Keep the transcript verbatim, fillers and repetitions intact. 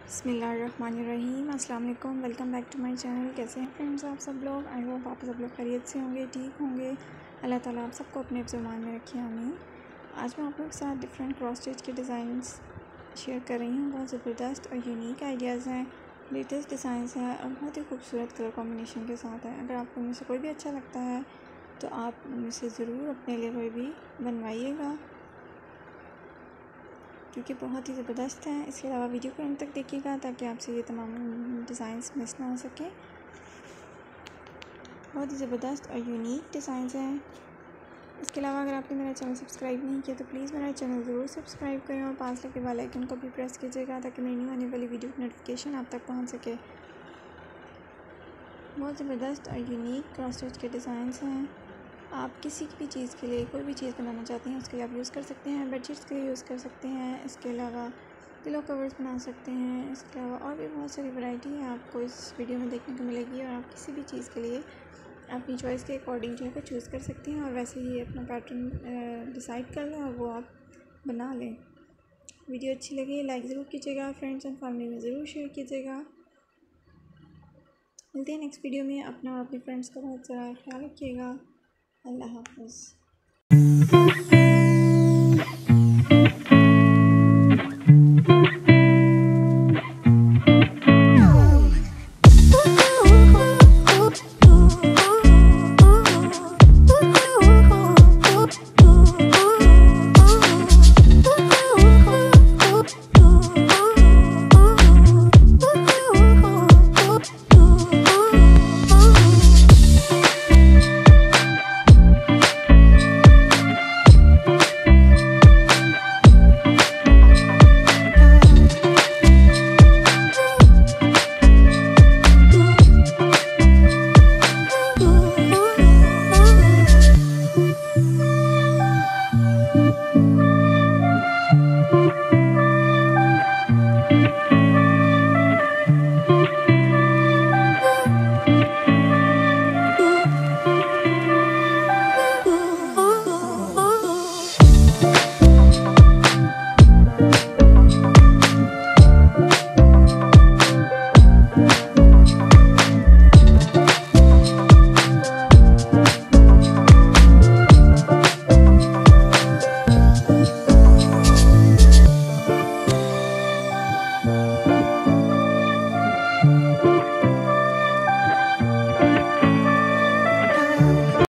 बिस्मिल्लाहिर्रहमानिर्रहीम अस्सलाम वालेकुम। Welcome back to my channel. कैसे हैं फ्रेंड्स आप सब लोग? आई होप आप सब लोग खैरियत से होंगे, ठीक होंगे। अल्लाह ताला आप सबको अपने ज़ुबान में रखे, आमीन। आज मैं आप लोगों के साथ डिफरेंट क्रॉस स्टिच के डिज़ाइंस शेयर कर रही हूँ। बहुत ज़बरदस्त और यूनिक आइडियाज़ हैं, लेटेस्ट डिज़ाइंस हैं और बहुत ही खूबसूरत कलर कॉम्बिनेशन के साथ है। अगर आपको इनमें से कोई भी अच्छा लगता है तो आप इनमें से ज़रूर अपने लिए कोई भी बनवाइएगा, क्योंकि बहुत ही ज़बरदस्त हैं। इसके अलावा वीडियो को अंत तक देखिएगा ताकि आपसे ये तमाम डिज़ाइंस मिस ना हो सके। बहुत ही ज़बरदस्त और यूनिक डिज़ाइंस हैं। इसके अलावा अगर आपने मेरा चैनल सब्सक्राइब नहीं किया तो प्लीज़ मेरा चैनल ज़रूर सब्सक्राइब करें और पास लगे बेल आइकन को भी प्रेस कीजिएगा ताकि मेरी न्यू आने वाली वीडियो की नोटिफिकेशन आप तक पहुँच सके। बहुत ज़बरदस्त और यूनिक क्रॉस स्टिच के डिज़ाइंस हैं। आप किसी भी चीज़ के लिए कोई भी चीज़ बनाना चाहते हैं उसके लिए आप यूज़ कर सकते हैं। बेडशीट्स के लिए यूज़ कर सकते हैं। इसके अलावा पिलो कवर्स बना सकते हैं। इसके अलावा और भी बहुत सारी वैरायटी है आपको इस वीडियो में देखने को मिलेगी और आप किसी भी चीज़ के लिए अपनी चॉइस के अकॉर्डिंग जो है चूज़ कर सकते हैं और वैसे ही अपना पैटर्न डिसाइड कर लें और वो आप बना लें। वीडियो अच्छी लगी लाइक ज़रूर कीजिएगा, फ्रेंड्स एंड फैमिली में ज़रूर शेयर कीजिएगा। मिलते हैं नेक्स्ट वीडियो में। अपना और अपने फ्रेंड्स का बहुत सारा ख्याल रखिएगा। अल्लाह हाफ़िज़।